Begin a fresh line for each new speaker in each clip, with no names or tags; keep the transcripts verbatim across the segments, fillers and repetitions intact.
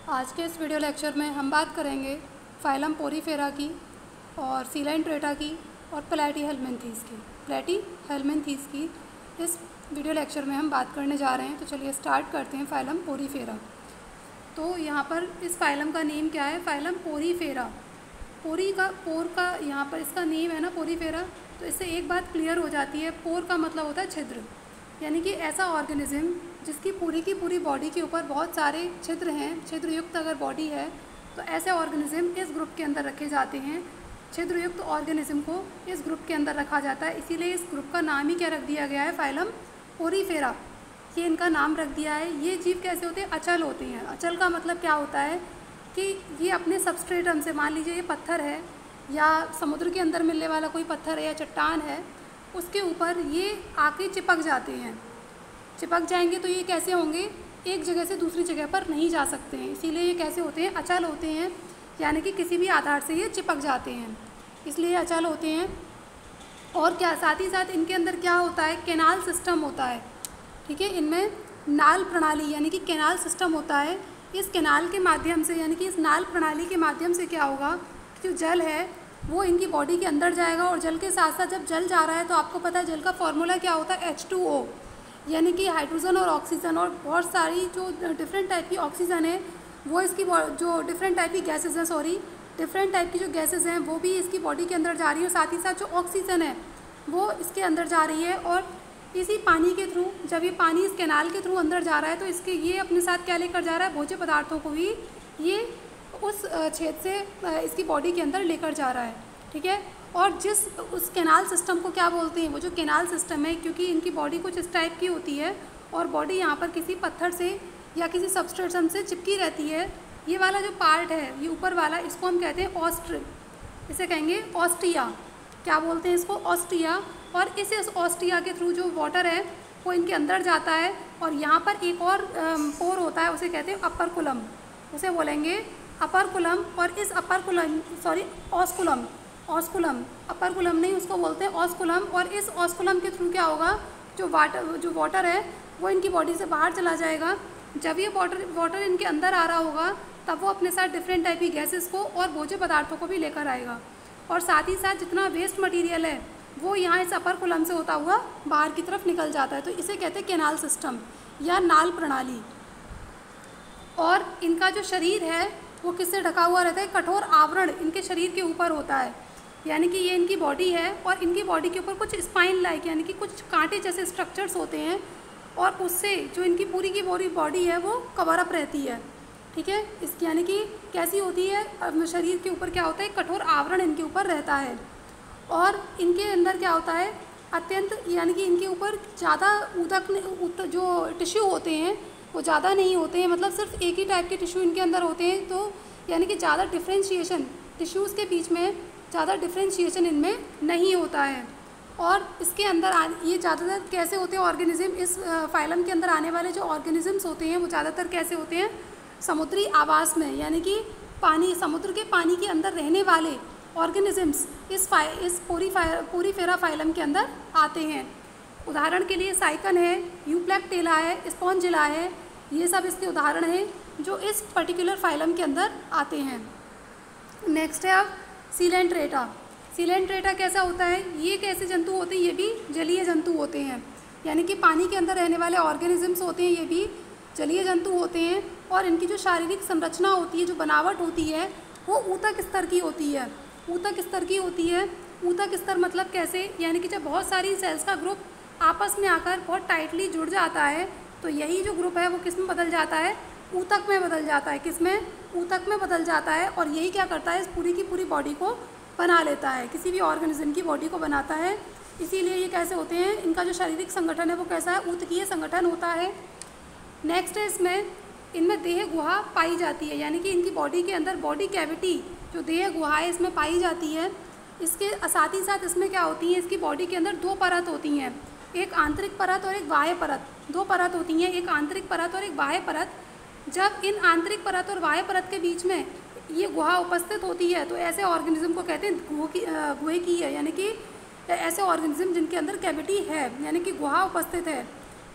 आज के इस वीडियो लेक्चर में हम बात करेंगे फाइलम पोरीफेरा की और सीलेंट्रेटा की और प्लैटीहेल्मिन्थीस की प्लैटीहेल्मिन्थीस की इस वीडियो लेक्चर में हम बात करने जा रहे हैं। तो चलिए स्टार्ट करते हैं फाइलम पोरीफेरा। तो यहाँ पर इस फाइलम का नेम क्या है? Phylum porifera. पोरी का पोर का यहाँ पर इसका नेम है ना पोरीफेरा। तो इससे एक बात क्लियर हो जाती है, पोर का मतलब होता है छिद्र, यानी कि ऐसा ऑर्गेनिज्म जिसकी पूरी की पूरी बॉडी के ऊपर बहुत सारे छिद्र हैं, छिद्रयुक्त अगर बॉडी है तो ऐसे ऑर्गेनिज्म इस ग्रुप के अंदर रखे जाते हैं। छिद्रयुक्त ऑर्गेनिज्म को इस ग्रुप के अंदर रखा जाता है, इसीलिए इस ग्रुप का नाम ही क्या रख दिया गया है? Phylum porifera. ये इनका नाम रख दिया है। ये जीव कैसे होते हैं? अचल होते हैं। अचल का मतलब क्या होता है कि ये अपने सबस्ट्रेटम से, मान लीजिए ये पत्थर है या समुद्र के अंदर मिलने वाला कोई पत्थर है या चट्टान है, उसके ऊपर ये आके चिपक जाते हैं। चिपक जाएंगे तो ये कैसे होंगे? एक जगह से दूसरी जगह पर नहीं जा सकते हैं, इसीलिए ये कैसे होते हैं? अचल होते हैं, यानी कि किसी भी आधार से ये चिपक जाते हैं, इसलिए अचल होते हैं। और क्या साथ ही साथ इनके अंदर क्या होता है? कैनाल सिस्टम होता है, ठीक है। इनमें नाल प्रणाली यानी कि कैनाल सिस्टम होता है। इस कैनाल के माध्यम से, यानी कि इस नाल प्रणाली के माध्यम से क्या होगा, जो जल है वो इनकी बॉडी के अंदर जाएगा। और जल के साथ साथ जब जल जा रहा है तो आपको पता है जल का फॉर्मूला क्या होता है? एच टू ओ, यानी कि हाइड्रोजन और ऑक्सीजन, और बहुत सारी जो डिफरेंट टाइप की ऑक्सीजन है वो इसकी जो डिफरेंट टाइप की गैसेज हैं सॉरी डिफरेंट टाइप की जो गैसेज हैं वो भी इसकी बॉडी के अंदर जा रही है। साथ ही साथ जो ऑक्सीजन है वो इसके अंदर जा रही है। और इसी पानी के थ्रू, जब ये पानी इस कैनाल के थ्रू अंदर जा रहा है तो इसके ये अपने साथ क्या लेकर जा रहा है? भोज्य पदार्थों को भी ये उस छेद से इसकी बॉडी के अंदर लेकर जा रहा है, ठीक है। और जिस उस कैनाल सिस्टम को क्या बोलते हैं? वो जो कैनाल सिस्टम है, क्योंकि इनकी बॉडी कुछ इस टाइप की होती है और बॉडी यहाँ पर किसी पत्थर से या किसी सबस्ट्रेटम से चिपकी रहती है। ये वाला जो पार्ट है, ये ऊपर वाला, इसको हम कहते हैं ऑस्ट्र, इसे कहेंगे ऑस्टिया। क्या बोलते हैं इसको? ऑस्टिया। और इस ऑस्टिया के थ्रू जो वाटर है वो इनके अंदर जाता है। और यहाँ पर एक और पोर होता है, उसे कहते हैं अपर्कुलम, उसे बोलेंगे अपर्कुलम। और इस operculum sorry osculum osculum operculum नहीं, उसको बोलते हैं ऑस्कुलम। और इस ऑस्कुलम के थ्रू क्या होगा, जो वाटर जो वाटर है वो इनकी बॉडी से बाहर चला जाएगा। जब ये वाटर वाटर इनके अंदर आ रहा होगा तब वो अपने साथ डिफरेंट टाइप की गैसेस को और भोज्य पदार्थों को भी लेकर आएगा। और साथ ही साथ जितना वेस्ट मटीरियल है वो यहाँ इस अपर्कुलम से होता हुआ बाहर की तरफ निकल जाता है। तो इसे कहते हैं कैनाल सिस्टम या नाल प्रणाली। और इनका जो शरीर है वो किससे ढका हुआ रहता है? कठोर आवरण इनके शरीर के ऊपर होता है, यानी कि ये इनकी बॉडी है और इनकी बॉडी के ऊपर कुछ स्पाइन लाइक यानी कि कुछ कांटे जैसे स्ट्रक्चर्स होते हैं, और उससे जो इनकी पूरी की पूरी बॉडी है वो कवर अप रहती है, ठीक है। इसकी यानी कि कैसी होती है? शरीर के ऊपर क्या होता है? कठोर आवरण इनके ऊपर रहता है। और इनके अंदर क्या होता है? अत्यंत यानी कि इनके ऊपर ज़्यादा ऊतक जो टिश्यू होते हैं वो ज़्यादा नहीं होते हैं, मतलब सिर्फ एक ही टाइप के टिश्यू इनके अंदर होते हैं। तो यानी कि ज़्यादा डिफ्रेंशिएशन टिश्यूज़ के बीच में ज़्यादा डिफ्रेंशिएशन इनमें नहीं होता है। और इसके अंदर ये ज़्यादातर कैसे होते हैं ऑर्गेनिज्म? इस फाइलम के अंदर आने वाले जो ऑर्गेनिजम्स होते हैं वो ज़्यादातर कैसे होते हैं? समुद्री आवास में, यानी कि पानी समुद्र के पानी के अंदर रहने वाले ऑर्गेनिजम्स इस फाइ इस पोरी पोरीफेरा फाइलम के अंदर आते हैं। उदाहरण के लिए साइकन है, यूप्लेक्टेला है, स्पॉन्जिला है, ये सब इसके उदाहरण हैं जो इस पर्टिकुलर फाइलम के अंदर आते हैं। नेक्स्ट है अब सीलेंट्रेटा। सीलेंट्रेटा कैसा होता है? ये कैसे जंतु होते हैं? ये भी जलीय जंतु होते हैं, यानी कि पानी के अंदर रहने वाले ऑर्गेनिजम्स होते हैं, ये भी जलीय जंतु होते हैं। और इनकी जो शारीरिक संरचना होती है, जो बनावट होती है, वो ऊतक स्तर की होती है। ऊतक स्तर की होती है। ऊतक स्तर मतलब कैसे? यानी कि जब बहुत सारी सेल्स का ग्रुप आपस में आकर बहुत टाइटली जुड़ जाता है तो यही जो ग्रुप है वो किस में बदल जाता है? ऊतक में बदल जाता है। किस में? ऊतक में बदल जाता है। और यही क्या करता है? इस पूरी की पूरी बॉडी को बना लेता है, किसी भी ऑर्गेनिज्म की बॉडी को बनाता है। इसीलिए ये कैसे होते हैं? इनका जो शारीरिक संगठन है वो कैसा है? ऊतकीय संगठन होता है। नेक्स्ट है इसमें इनमें देह गुहा पाई जाती है, यानी कि इनकी बॉडी के अंदर बॉडी कैविटी जो देह गुहा है इसमें पाई जाती है। इसके साथ ही साथ इसमें क्या होती है? इसकी बॉडी के अंदर दो परत होती हैं, एक आंतरिक परत और एक बाह्य परत। दो परत होती हैं, एक आंतरिक परत और एक बाह्य परत। जब इन आंतरिक परत और बाह्य परत के बीच में ये गुहा उपस्थित होती है तो ऐसे ऑर्गेनिज्म को कहते हैं गुहे की गुहे की है, यानी कि ऐसे ऑर्गेनिज्म जिनके अंदर कैविटी है, यानी कि गुहा उपस्थित है,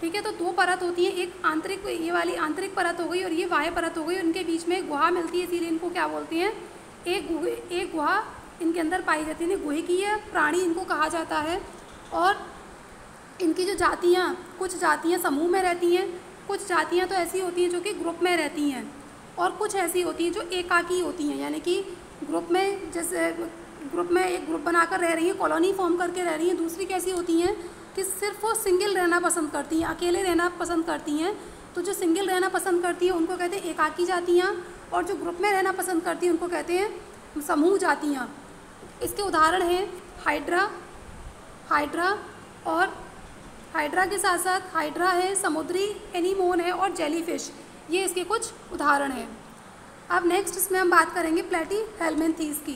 ठीक है। तो दो परत होती है, एक आंतरिक, ये वाली आंतरिक परत हो गई और ये बाह्य परत हो गई, उनके बीच में एक गुहा मिलती है, इसीलिए इनको क्या बोलते हैं, एक गुहे एक गुहा इनके अंदर पाई जाती है। गुहिकीय प्राणी इनको कहा जाता है। और इनकी जो जातियाँ, कुछ जातियाँ समूह में रहती हैं, कुछ जातियाँ तो ऐसी होती हैं जो कि ग्रुप में रहती हैं, और कुछ ऐसी होती हैं जो एकाकी होती हैं, यानी कि ग्रुप में, जैसे ग्रुप में एक ग्रुप बनाकर रह रही हैं, कॉलोनी फॉर्म करके रह रही हैं। दूसरी कैसी होती हैं कि सिर्फ वो सिंगल रहना पसंद करती हैं, अकेले रहना पसंद करती हैं। तो जो सिंगल रहना पसंद करती हैं उनको कहते हैं एकाकी जातियाँ, और जो ग्रुप में रहना पसंद करती हैं उनको कहते हैं समूह जातियाँ। इसके उदाहरण हैं हाइड्रा, हाइड्रा और हाइड्रा के साथ साथ हाइड्रा है, समुद्री एनीमोन है और जेलीफिश, ये इसके कुछ उदाहरण हैं। अब नेक्स्ट इसमें हम बात करेंगे प्लेटीहेल्मिन्थीस की।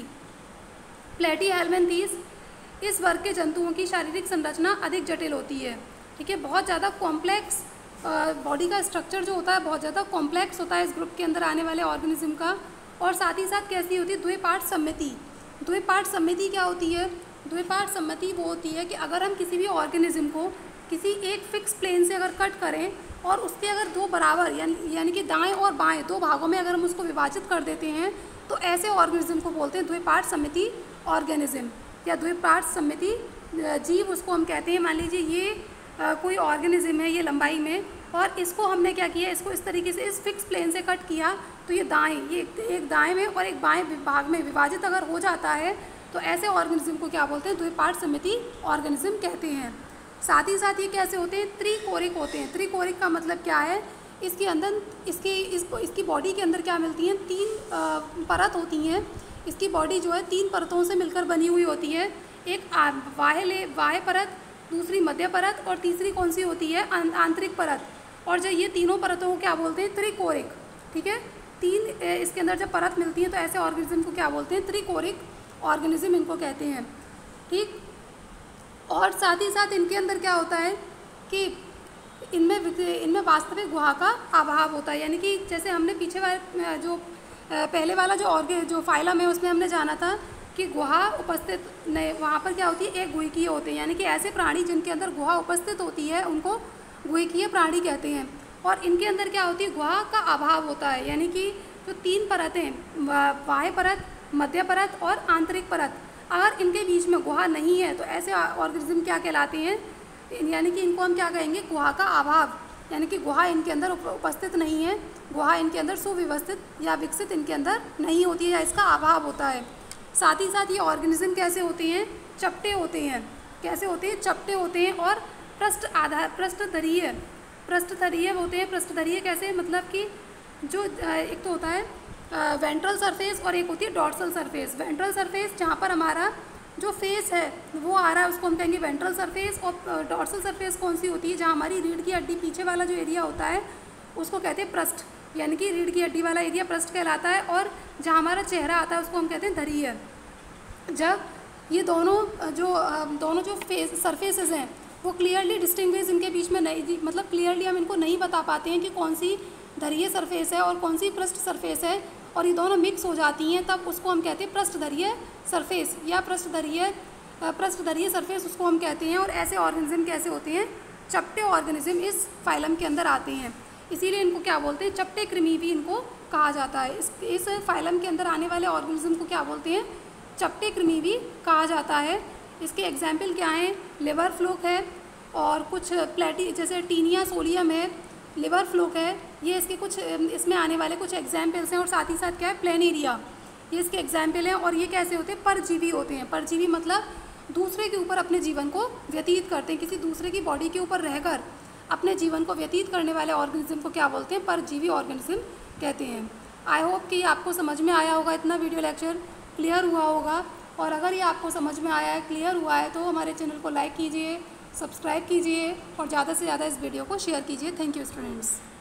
प्लेटीहेल्मिन्थीस, इस वर्ग के जंतुओं की शारीरिक संरचना अधिक जटिल होती है। ठीक है, बहुत ज़्यादा कॉम्प्लेक्स बॉडी का स्ट्रक्चर जो होता है बहुत ज़्यादा कॉम्प्लेक्स होता है इस ग्रुप के अंदर आने वाले ऑर्गेनिज्म का। और साथ ही साथ कैसी होती है, द्विपार्ट सम्मिति। द्विपार्ट सम्मिति क्या होती है, द्विपार्ट सम्मिति वो होती है कि अगर हम किसी भी ऑर्गेनिज्म को किसी एक फिक्स प्लेन से अगर कट करें और उसके अगर दो बराबर यानी यानी कि दाएं और बाएं दो भागों में अगर हम उसको विभाजित कर देते हैं तो ऐसे ऑर्गेनिज्म को बोलते हैं द्विपार्ट सम्मिति ऑर्गेनिज्म या द्विपार्ट सम्मिति जीव, उसको हम कहते हैं। मान लीजिए ये आ, कोई ऑर्गेनिज्म है, ये लंबाई में, और इसको हमने क्या किया, इसको इस तरीके से इस फिक्स प्लेन से कट किया तो ये दाएं, ये एक दाएं में और एक बाएं भाग में विभाजित अगर हो जाता है तो ऐसे ऑर्गेनिज्म को क्या बोलते हैं, द्विपार्ट सम्मिति ऑर्गेनिज्म कहते हैं। साथ ही साथ ये कैसे होते हैं, त्रिकोरिक होते हैं। त्रिकोरिक का मतलब क्या है, इसके अंदर इसके इसको इसकी बॉडी के अंदर क्या मिलती हैं, तीन परत होती हैं। इसकी बॉडी जो है तीन परतों से मिलकर बनी हुई होती है। एक बाह्य बाह्य परत, दूसरी मध्य परत और तीसरी कौन सी होती है, आंतरिक परत। और जो ये तीनों परतों को क्या बोलते हैं, त्रिकोरिक। ठीक है, तीन इसके अंदर जब परत मिलती है तो ऐसे ऑर्गेनिज्म को क्या बोलते हैं, त्रिकोरिक ऑर्गेनिज्म इनको कहते हैं। ठीक, और साथ ही साथ इनके अंदर क्या होता है कि इनमें इनमें वास्तविक गुहा का अभाव होता है। यानी कि जैसे हमने पीछे वाले जो पहले वाला जो ऑर्गे जो फाइलम है उसमें हमने जाना था कि गुहा उपस्थित नहीं, वहाँ पर क्या होती है, एक गुहिकीय होते हैं। यानी कि ऐसे प्राणी जिनके अंदर गुहा उपस्थित होती है उनको गुहिकीय प्राणी कहते हैं। और इनके अंदर क्या होती है, गुहा का अभाव होता है। यानी कि जो तीन परतें, बाह्य परत, मध्य परत और आंतरिक परत, अगर इनके बीच में गुहा नहीं है तो ऐसे ऑर्गेनिज्म क्या कहलाते हैं, यानी कि इनको हम क्या कहेंगे, गुहा का अभाव। यानी कि गुहा इनके अंदर उपस्थित नहीं है, गुहा इनके अंदर सुव्यवस्थित या विकसित इनके अंदर नहीं होती है या इसका अभाव होता है। साथ ही साथ ये ऑर्गेनिज्म कैसे होते हैं, चपटे होते हैं। कैसे होते हैं, चपटे होते हैं। और पृष्ठ आधार पृष्ठधरीय पृष्ठधरीय होते हैं। पृष्ठधरीय कैसे, मतलब कि जो एक तो होता है वेंट्रल सरफेस और एक होती है डॉर्सल सरफेस। वेंट्रल सरफेस जहाँ पर हमारा जो फेस है वो आ रहा है उसको हम कहेंगे वेंट्रल सरफेस। और डॉर्सल सरफेस कौन सी होती है, जहाँ हमारी रीढ़ की हड्डी पीछे वाला जो एरिया होता है उसको कहते हैं पृष्ठ, यानी कि रीढ़ की हड्डी वाला एरिया पृष्ठ कहलाता है। और जहाँ हमारा चेहरा आता है उसको हम कहते हैं धरीय। जब ये दोनों जो दोनों जो फेस सरफेसेस हैं वो क्लियरली डिस्टिंग्विश इनके बीच में नहीं, मतलब क्लियरली हम इनको नहीं बता पाते हैं कि कौन सी धरीय सरफेस है और कौन सी पृष्ठ सरफेस है, और ये दोनों मिक्स हो जाती हैं तब उसको हम कहते हैं पृष्ठधरीय सरफेस या पृष्ठधरीय पृष्ठधरीय सरफेस उसको हम कहते हैं। और ऐसे ऑर्गेनिज्म कैसे होते हैं, चपटे ऑर्गेनिज्म इस फाइलम के अंदर आते हैं, इसीलिए इनको क्या बोलते हैं, चपटे कृमि भी इनको कहा जाता है। इस इस फाइलम के अंदर आने वाले ऑर्गेनिज्म को क्या बोलते हैं, चपटे कृमि भी कहा जाता है। इसके एग्जाम्पल क्या हैं, लिवर फ्लूक है और कुछ प्लेटी जैसे टीनिया सोलियम है, लिवर फ्लूक है, ये इसके कुछ इसमें आने वाले कुछ एग्जाम्पल्स हैं। और साथ ही साथ क्या है, प्लेनेरिया, ये इसके एग्जाम्पल हैं। और ये कैसे होते हैं, परजीवी होते हैं। परजीवी मतलब दूसरे के ऊपर अपने जीवन को व्यतीत करते हैं, किसी दूसरे की बॉडी के ऊपर रहकर अपने जीवन को व्यतीत करने वाले ऑर्गेनिज्म को क्या बोलते हैं, परजीवी ऑर्गेनिज्म कहते हैं। आई होप कि आपको समझ में आया होगा, इतना वीडियो लेक्चर क्लियर हुआ होगा। और अगर ये आपको समझ में आया है, क्लियर हुआ है, तो हमारे चैनल को लाइक कीजिए, सब्सक्राइब कीजिए और ज़्यादा से ज़्यादा इस वीडियो को शेयर कीजिए। Thank you students.